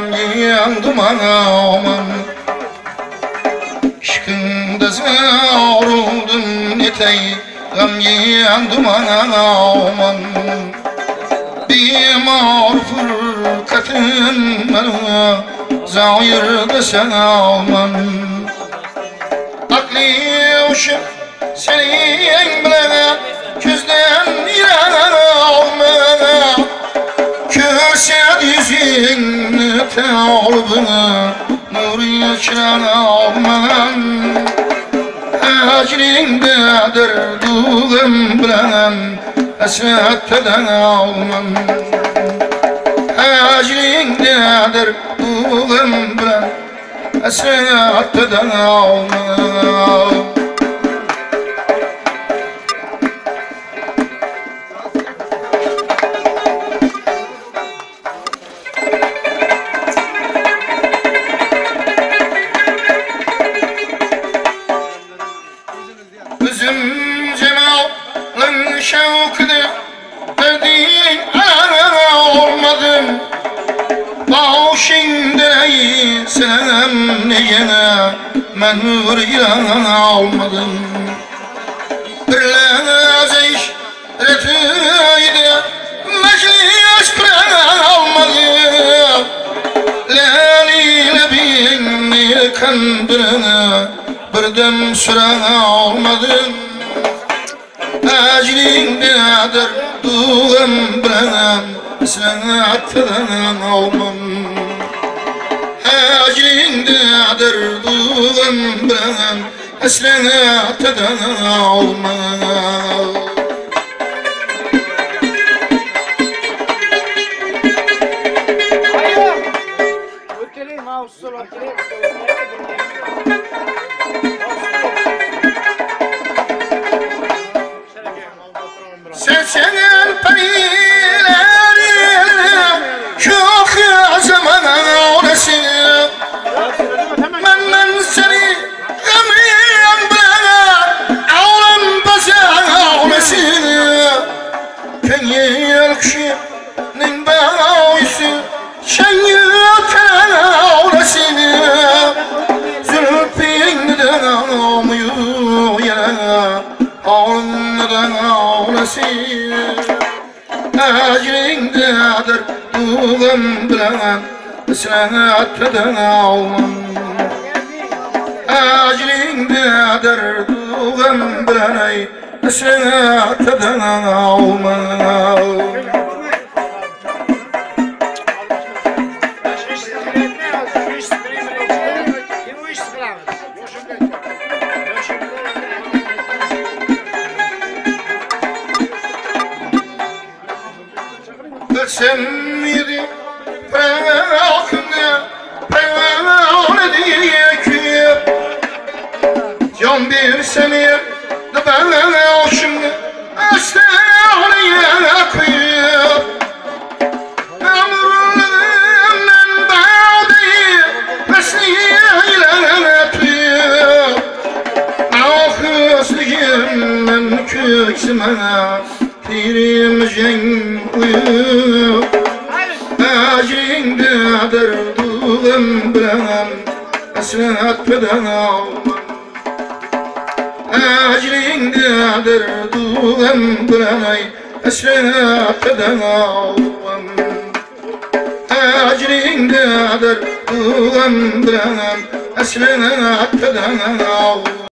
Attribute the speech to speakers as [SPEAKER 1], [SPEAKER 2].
[SPEAKER 1] yandım aman. İşkinde savruldum netey, gam yandım aman. Bimar fırkatın bana zahirde sen alman. Akli uşum senin bile gözden alma. Köşe yüzünü tağlıbını nur yaşıran alman. Ecrindedir dağım bilen esretten alman. Ecrindedir dağım bilen esretten alman. Üzüm cemalın şevkini verdiğin olmadım. Başındeyi senem neyine men hürriyan almadım. Birleziş retüydi meclis kıran almadım. Laliyle binni kandırını birdem süren almadım. Ecrindedir dağım bilen esretten almam. Ecrindedir dağım bilen esretten almam. Senin perilerine çok zaman orası. Ben seni emeğim bana ağlam bazen orası. Kenyel kişinin bağısı şenyüten orası. Zülfinden ağlamıyor yere ağladan ağlasın. Ecrindedir dağım bilen esretten almam. Ecrindedir dağım bilen esretten almam. Sen yedi bırakını bırakını diye ki can bir seni de ben şimdi aşağıya koyup ömrümden bağdayı mesleğiyle öpüp ahıslıgımdan köksüme Tirimcen uyup Ecrindedir dağım bilen esretten almam. Ecrindedir dağım bilen esretten almam. Ecrindedir dağım bilen esretten almam.